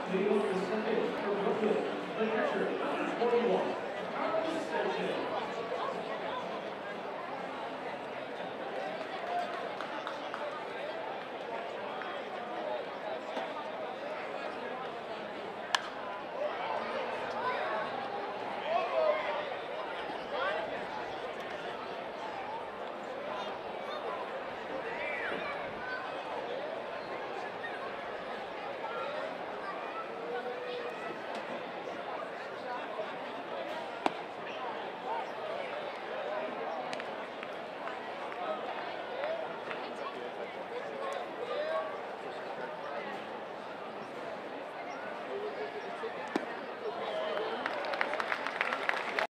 Leading off the second for Brooklyn, the catcher, number 41, Carlos Sanchez.